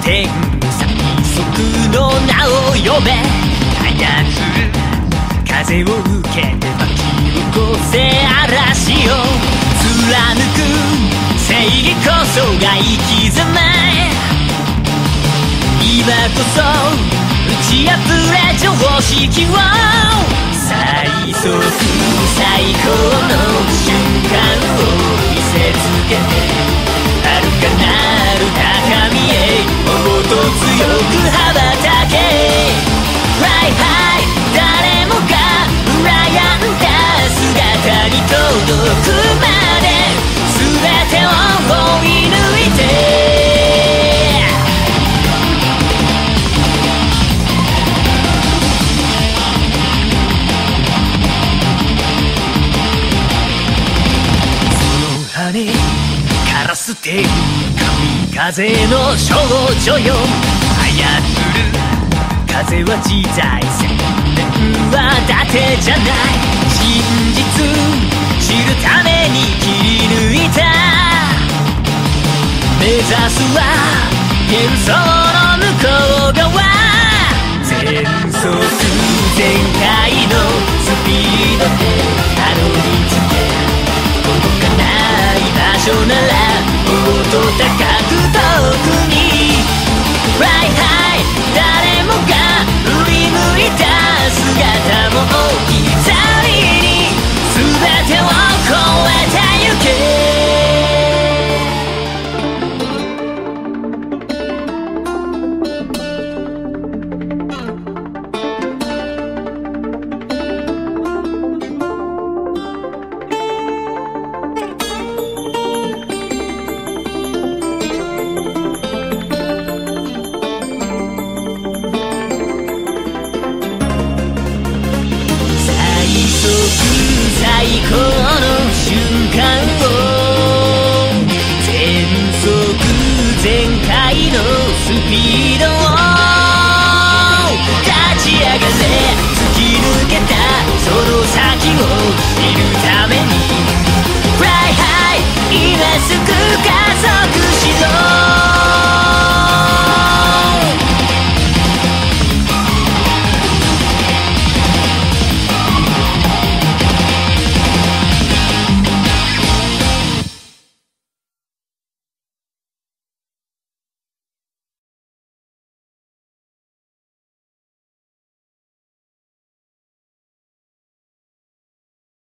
天最速の名を呼べ。操る風を受けて巻き起こせ嵐を貫く正義こそが生き様。今こそ打ち破れ常識を。最速最高の瞬間を見せつけて遥かなる高みへもっと強く羽ばたけ。Fly high 誰もが羨んだ姿に届くまで全てを追い抜いて。から捨てる神風の少女よ。操る風は自在千年は伊達じゃない。真実知るために切り抜いた。目指すは幻想の向こう側。全速全開のスピードでたどり着け。届かない場所なら